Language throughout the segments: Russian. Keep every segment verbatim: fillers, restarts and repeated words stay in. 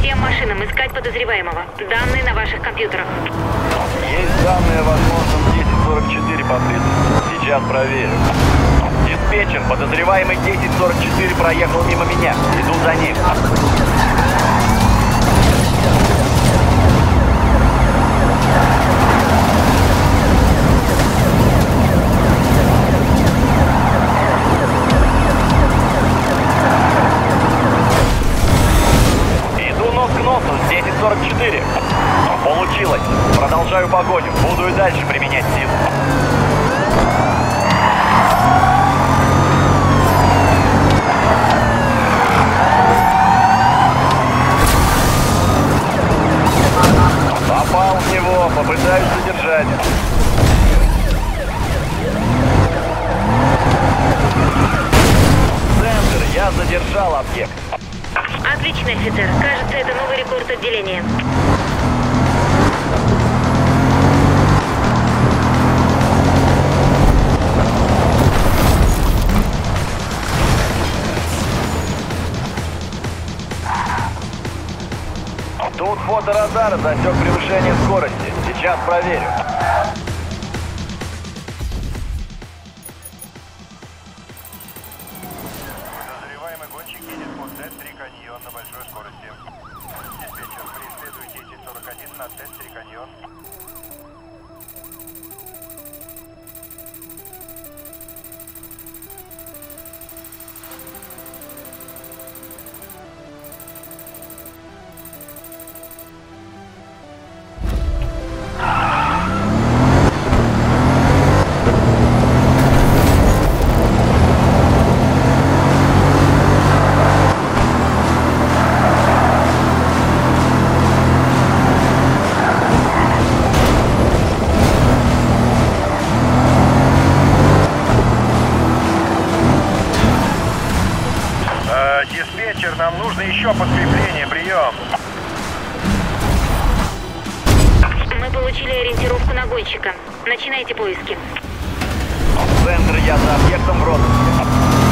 Всем машинам искать подозреваемого. Данные на ваших компьютерах. Есть данные о возможном десять сорок четыре поблизости. Сейчас проверю. Диспетчер, подозреваемый десять сорок четыре проехал мимо меня. Иду за ним. Иду нос к носу с десять сорок четыре. Получилось. Продолжаю погоню. Буду и дальше применять силу. Попал в него, попытаюсь задержать. Центр, я задержал объект. Отлично, офицер. Кажется, это новый рекорд отделения. Тут фоторадара засек превышение скорости. Сейчас проверю. Подозреваемый гонщик едет по Т три каньон на большой скорости. Диспетчер, преследуйте Т сорок один на Т три каньон. Диспетчер, нам нужно еще подкрепление. Прием. Мы получили ориентировку на гонщика. Начинайте поиски. Центр, я за объектом в розыске.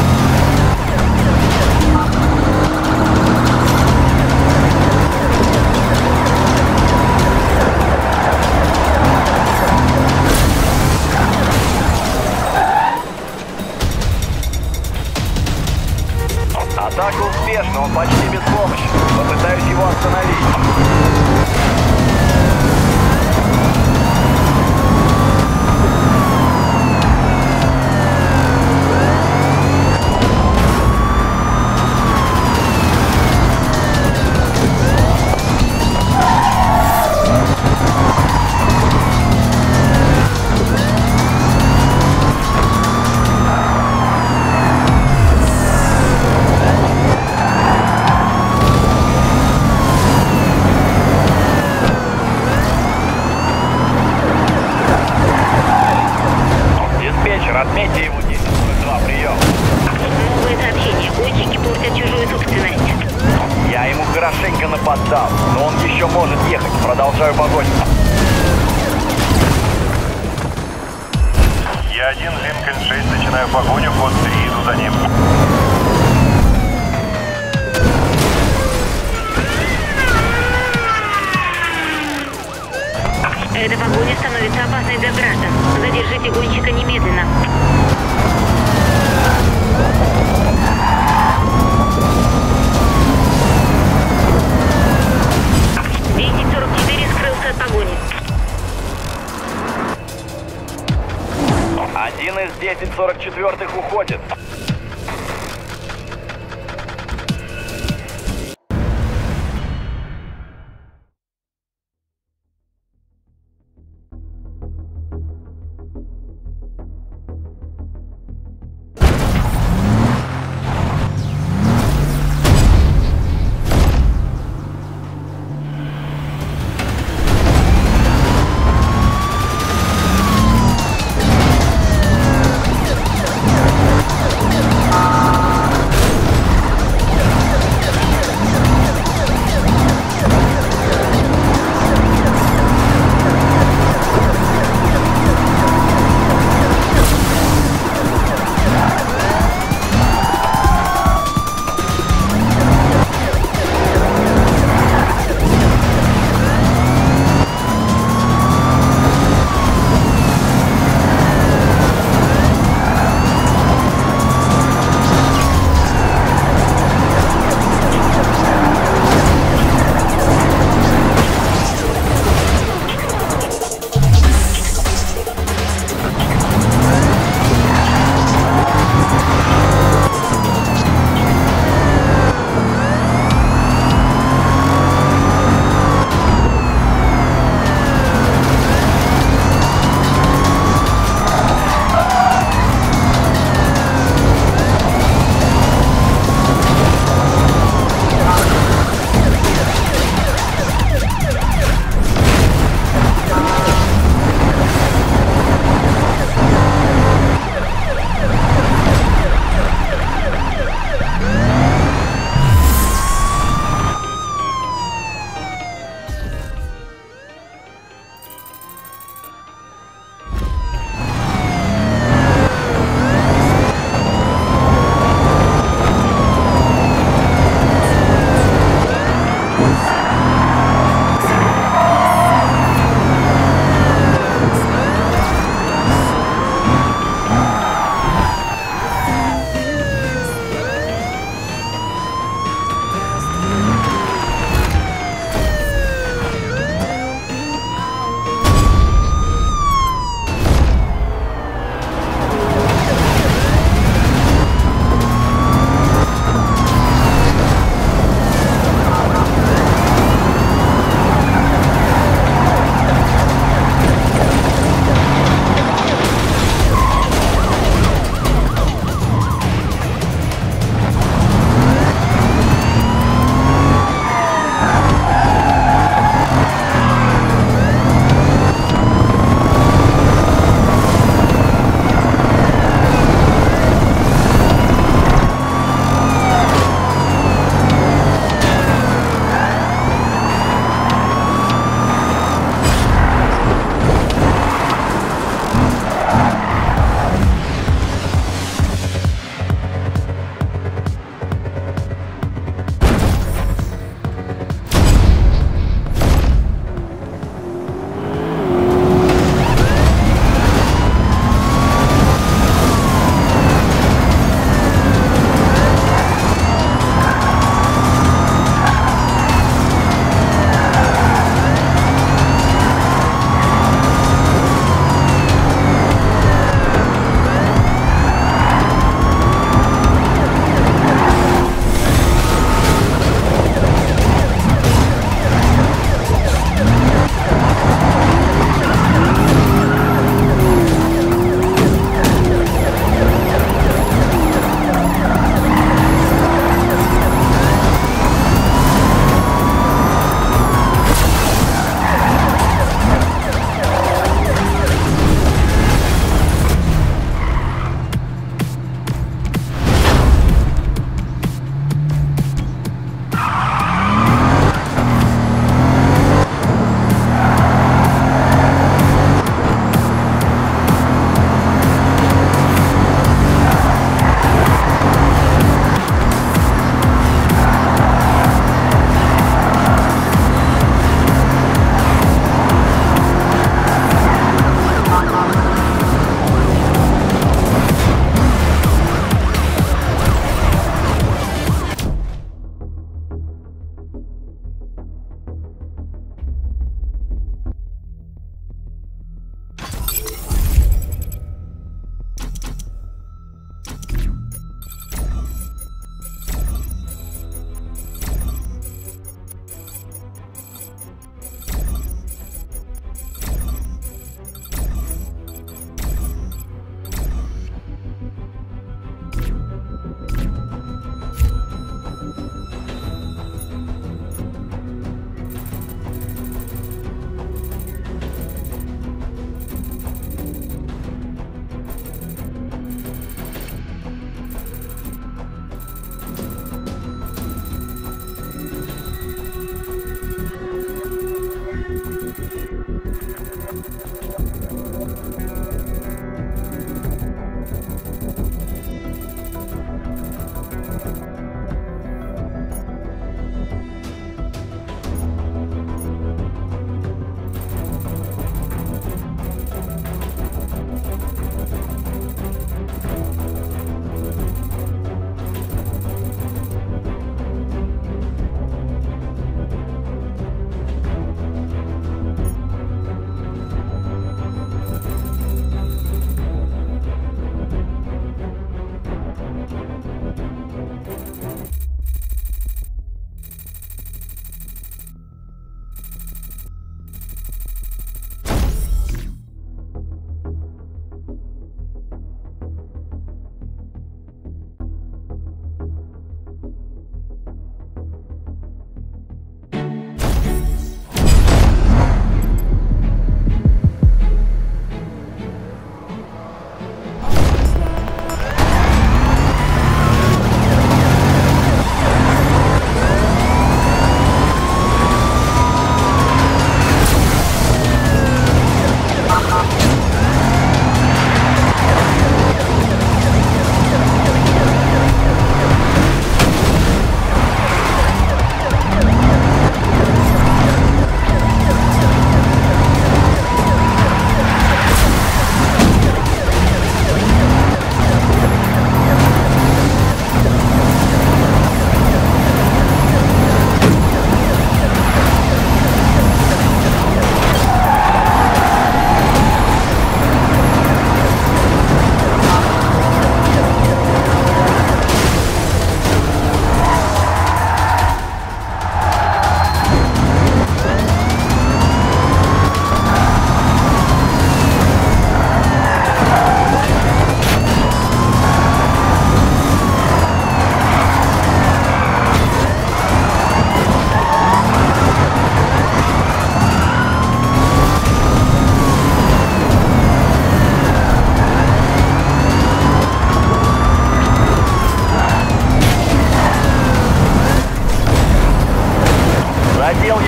Атака успешна, он почти без помощи. Попытаюсь его остановить. Отметьте его десять сорок два, прием. Новое сообщение. Гонщики портят чужую собственность. Я ему хорошенько нападал, но он еще может ехать. Продолжаю погоню. Я один, Линкольн шесть, начинаю погоню, код три, иду за ним. Эта погоня становится опасной для граждан. Задержите гонщика немедленно. десять сорок четыре скрылся от погони. Один из десять сорок четвёртых уходит.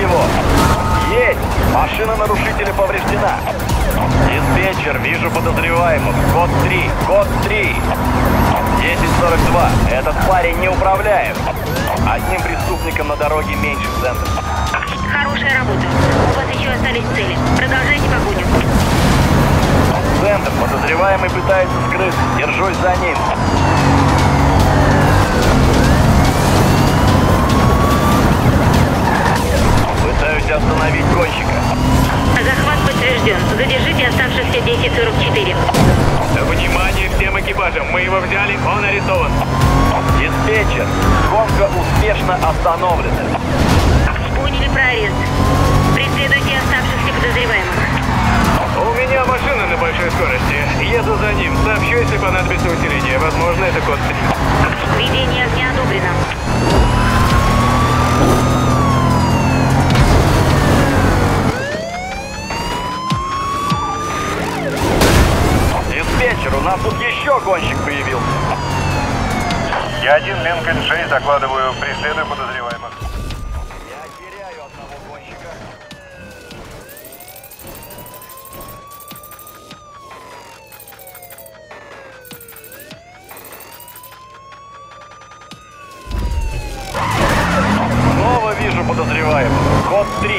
его. Есть! Машина нарушителя повреждена. Диспетчер, вижу подозреваемых. Код три, код три. десять сорок два. Этот парень не управляем. Одним преступником на дороге меньше в центре. Хорошая работа. У вас еще остались цели. Продолжайте погоню. Центр, подозреваемый пытается скрыться. Держусь за ним. Пытаюсь остановить гонщика. Захват подтвержден. Задержите оставшихся десять сорок четыре. Внимание всем экипажам! Мы его взяли, он арестован. Диспетчер, гонка успешно остановлена. Поняли про арест. Преследуйте оставшихся подозреваемых. У меня машина на большой скорости. Еду за ним. Сообщу, если понадобится усиление. Возможно, это код три. Ведение огня одобрено. Диспетчер, у нас тут еще гонщик появился. Я один, Линкольн шесть, докладываю, преследую подозреваемых. Я теряю одного гонщика. Снова вижу подозреваемых. Код три.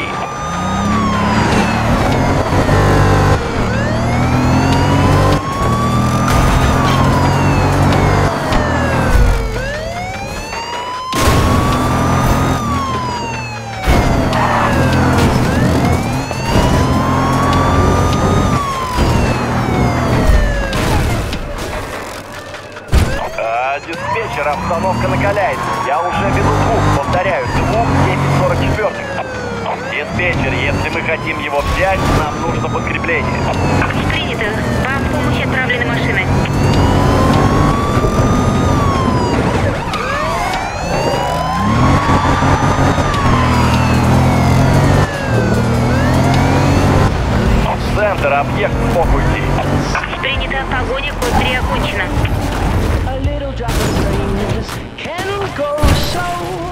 Диспетчер, обстановка накаляется. Я уже веду двух, повторяю, двух десять сорок четыре. Диспетчер, если мы хотим его взять, нам нужно подкрепление. Принято. Вам в помощь отправлены машины. Центр, объект смог уйти. Принято. Погоня, код три окончена. A little drop of greenness can go so.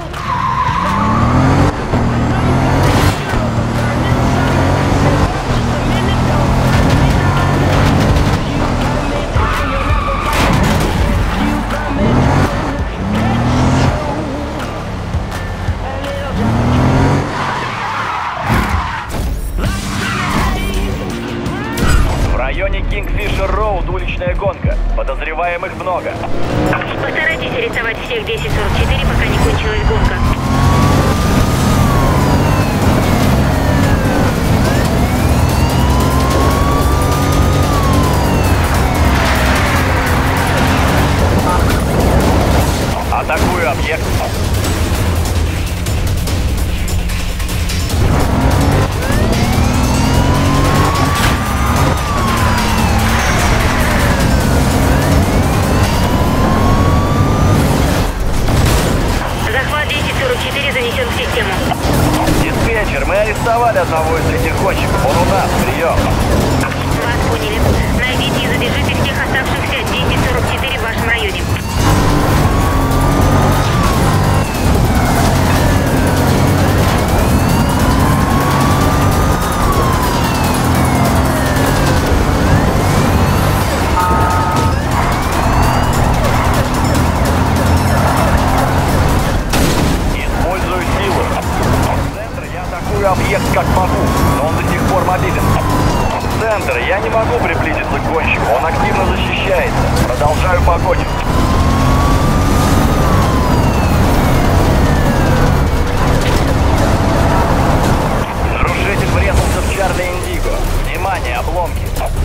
В районе Кингфишер Роуд уличная гонка. Подозреваемых много. Постарайтесь арестовать всех десять сорок четыре, пока не кончилась гонка. Атакую объект. Захват десять сорок четыре занесен в систему. Диспетчер, мы арестовали одного из этих гонщиков. Он у нас. Прием. Вас поняли. Найдите и задержите всех оставшихся десять сорок четыре в вашем районе. Использую силу. Центр, я атакую объект как могу, но он до сих пор мобилен. Центр, я не могу приблизиться к гонщику, он активно защищается. Продолжаю погоню. Нарушитель врезался в Чарли Индиго. Внимание, обломки.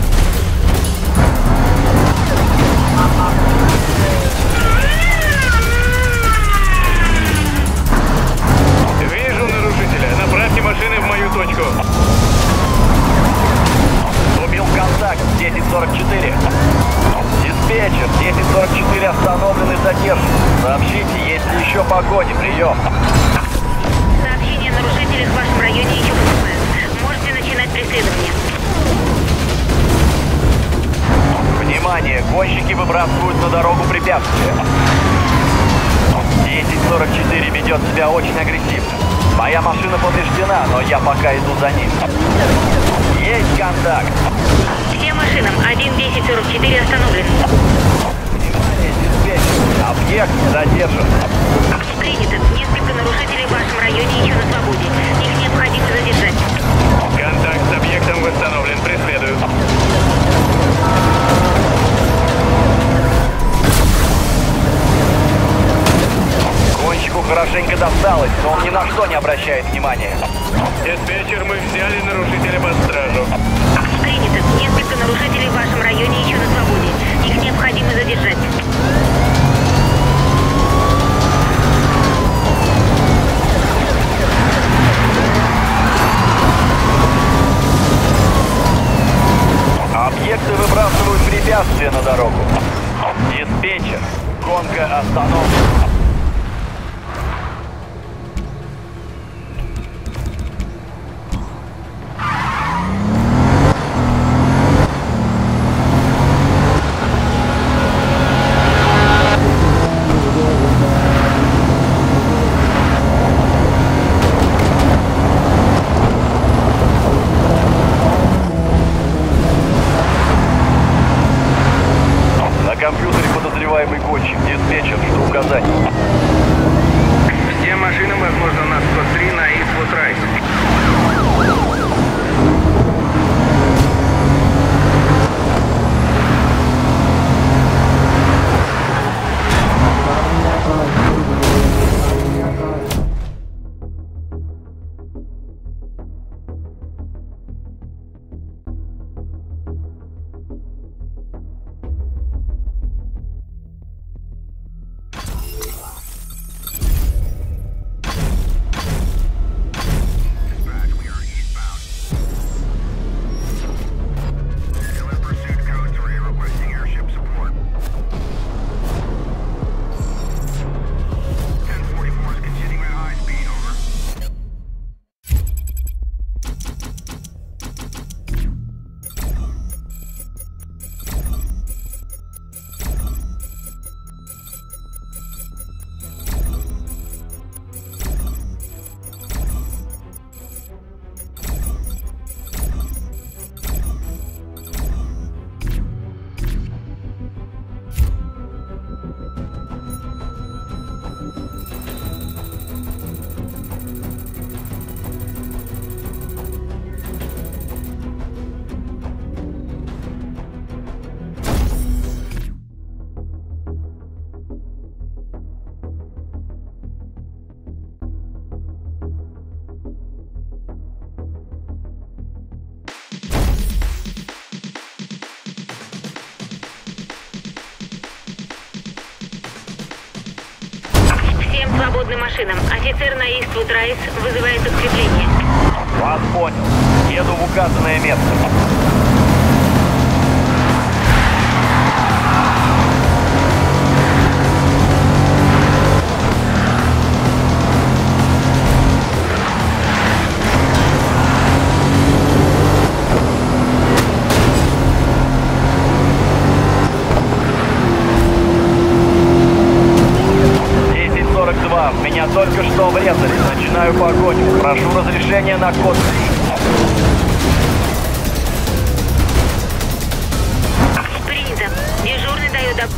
Вижу нарушителя. Направьте машины в мою точку. Убил контакт десять сорок четыре. Диспетчер, десять сорок четыре остановлен и задержан. Сообщите, есть ли еще погони. Прием. Сообщение о нарушителях в вашем районе еще поступает. Можете начинать преследование. Внимание, гонщики выбрасывают на дорогу препятствия. десять сорок четыре ведет себя очень агрессивно. Моя машина повреждена, но я пока иду за ним. Есть контакт. Всем машинам один десять сорок четыре остановлен. Внимание, диспетчер. Объект задержан. Принято. Несколько нарушителей в вашем районе еще на свободе. Их необходимо задержать. Контакт с объектом восстановлен. Преследую. Гонщику хорошенько досталось, но он ни на что не обращает внимания. Диспетчер, мы взяли нарушителя под стражу. Принято. Несколько нарушителей в вашем районе еще на свободе. Их необходимо задержать. Объекты выбрасывают препятствия на дорогу. Диспетчер. Гонка остановлена. На компьютере подозреваемый гонщик. Диспетчер, что указать? Всем машинам, возможно, на сто три на Eastwood Райс. Свободным машинам. Офицер на Eastwood Райс вызывает подкрепление. Вас понял. Еду в указанное место. В меня только что врезали. Начинаю погоню. Прошу разрешения на код три. Принято. Дежурный дает об...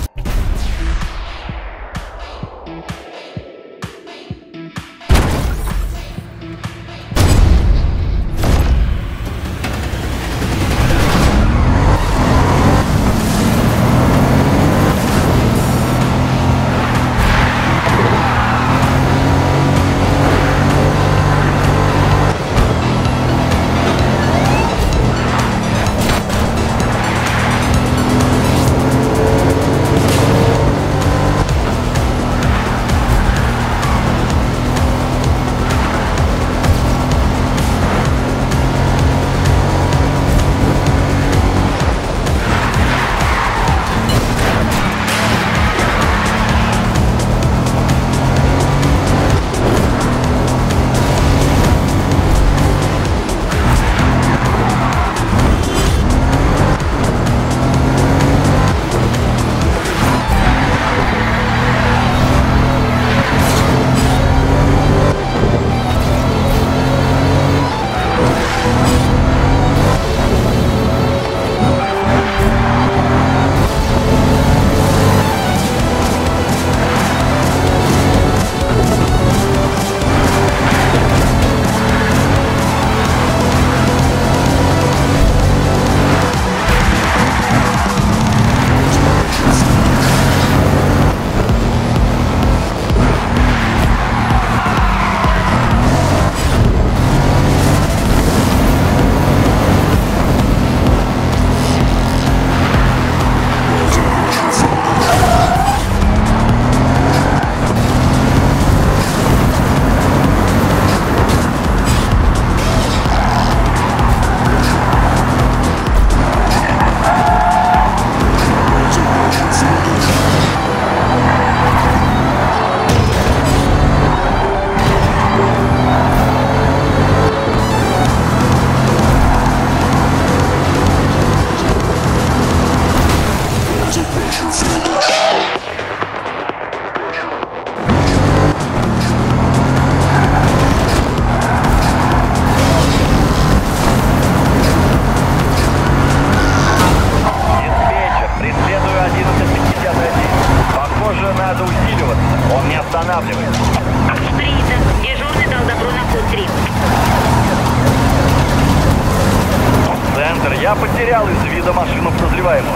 Я потерял из вида машину подозреваемого.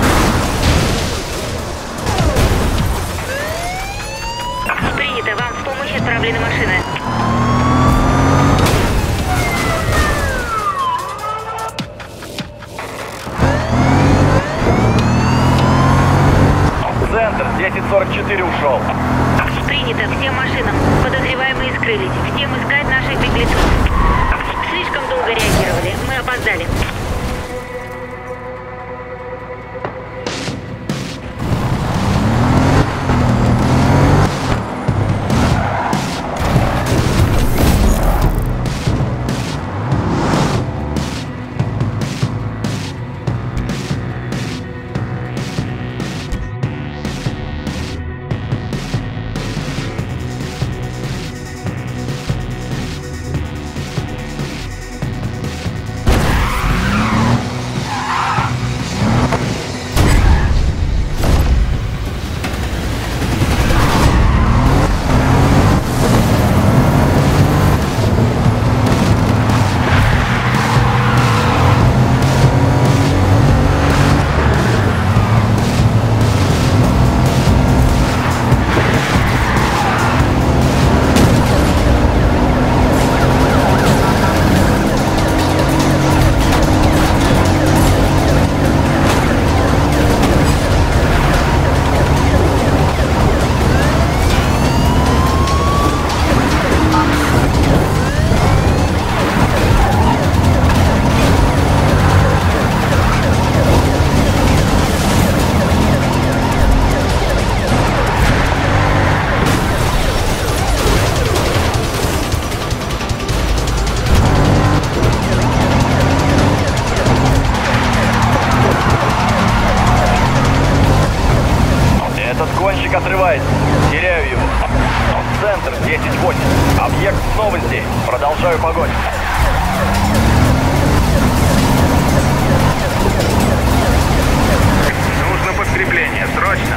Принято. Вам в помощь отправлены машины. Центр, десять сорок четыре ушел. Принято. Всем машинам. Подозреваемые скрылись. Всем искать наших беглецов. Слишком долго реагировали. Мы опоздали. Отрывается. Теряю его. Центр, десять восемь. Объект снова здесь. Продолжаю погоню. Нужно подкрепление, срочно!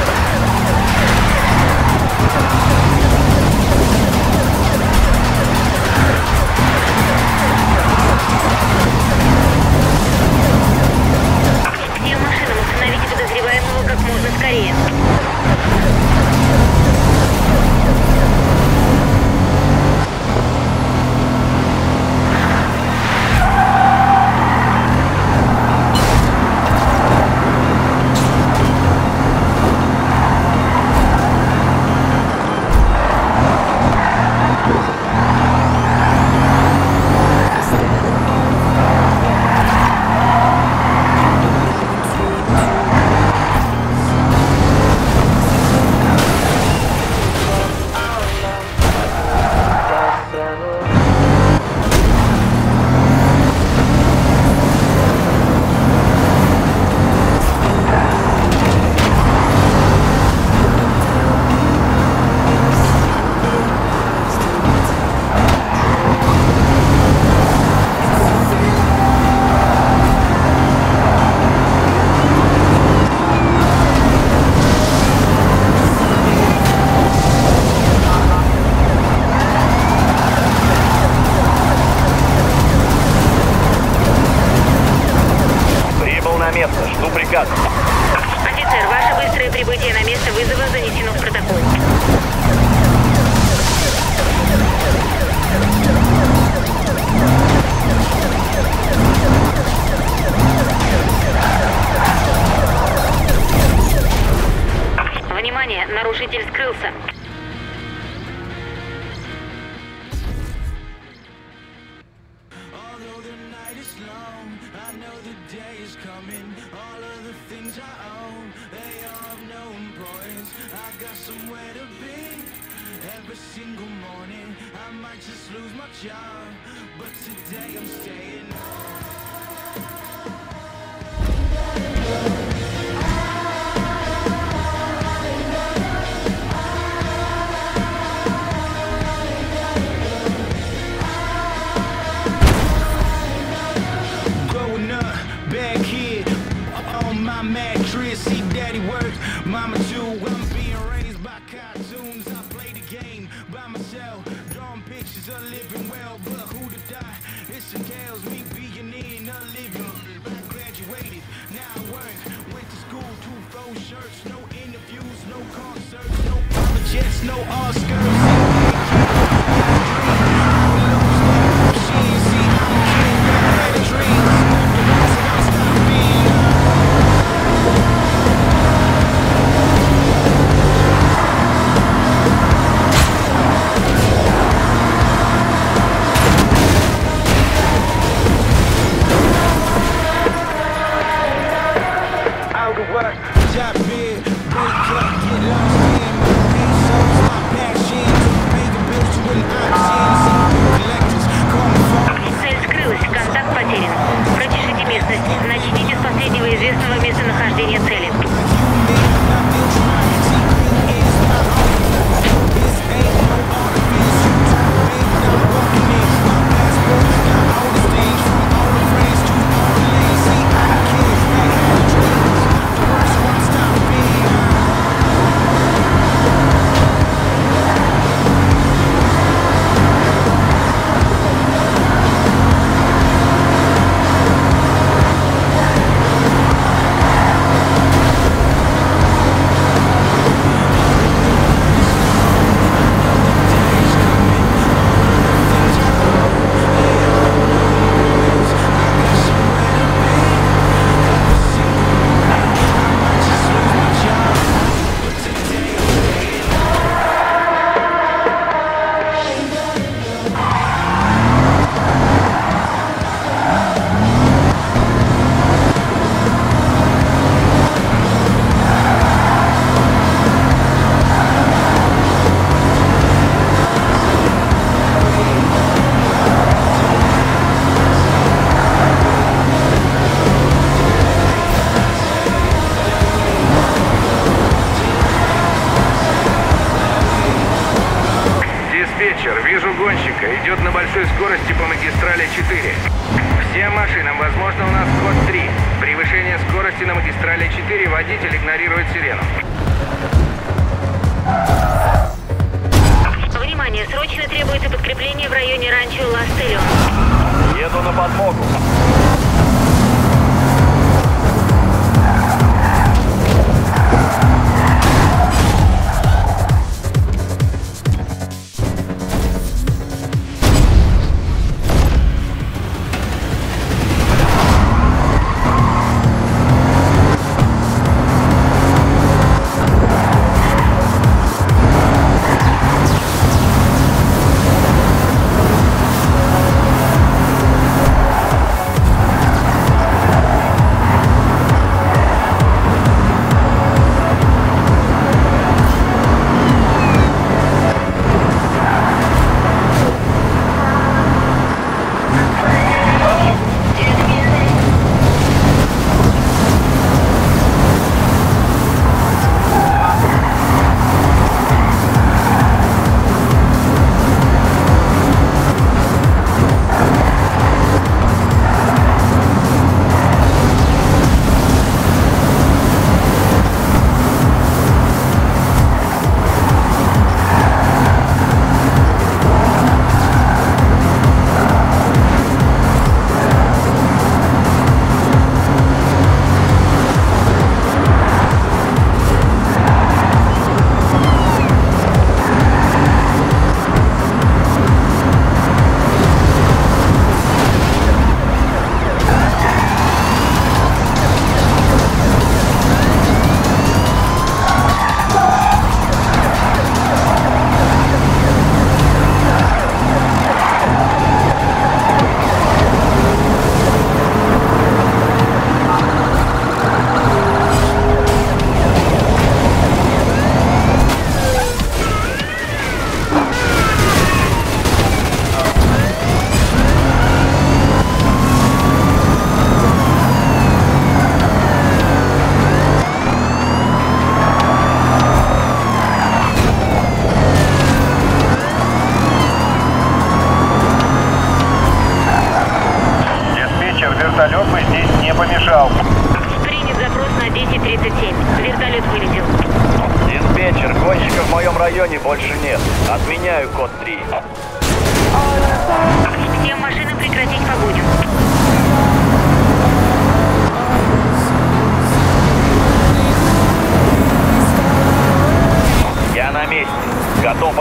Всем машинам установите подозреваемого как можно скорее. Жду приказ. Офицер, ваше быстрое прибытие на место вызова занесено в протокол. Внимание, нарушитель скрылся. Every single morning I might just lose my job, but today I'm staying growing up, bad kid on my mattress, see daddy work, mama too. I'm being raised by cartoons. I play the game by myself, drawing pictures of living well, but who to die? It's the tales. It's no Oscars. She ain't see I'm a king, got better dreams. So don't stop being out of work, job big, wake up, get lost in my pesos, my passion, making bills to an option, collectors, call my phone. Цель скрылась, контакт потерян. Прочешите местность. Начните с последнего известного местонахождения цели. Диспетчер, вижу гонщика. Идет на большой скорости по магистрали четыре. Всем машинам, возможно, у нас код три. Превышение скорости на магистрали четыре, водитель игнорирует сирену. Внимание, срочно требуется подкрепление в районе ранчо Лас-Телион. Еду на подмогу.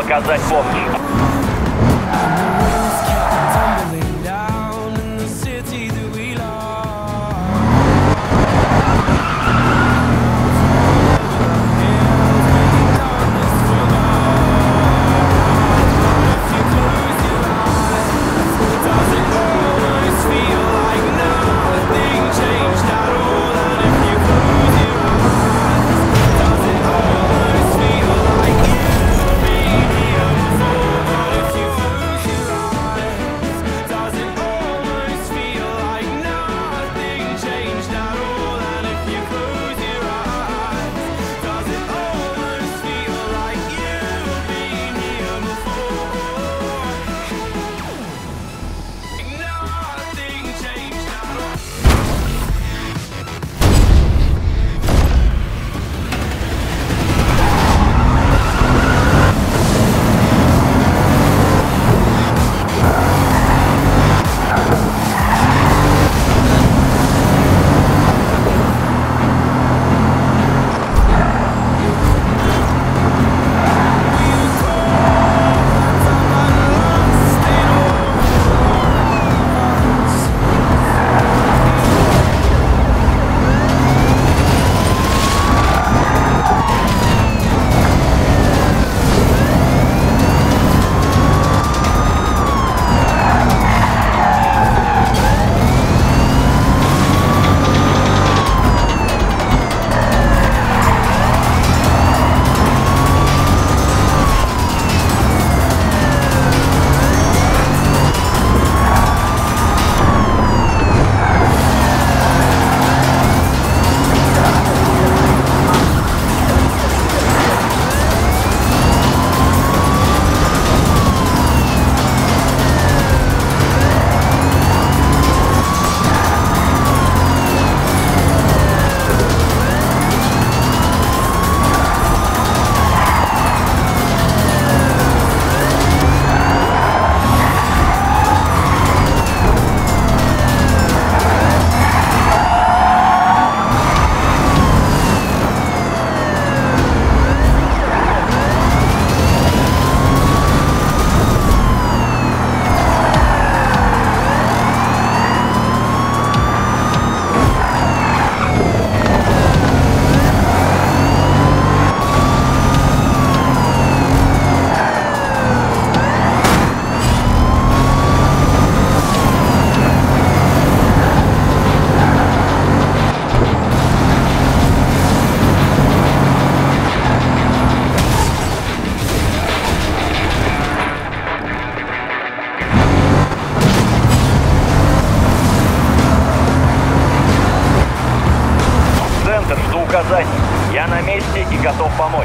оказать помощь. Я на месте и готов помочь.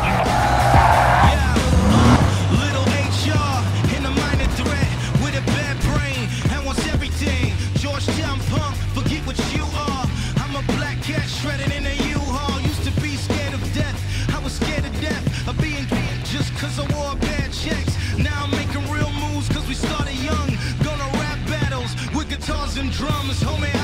Drums, homie.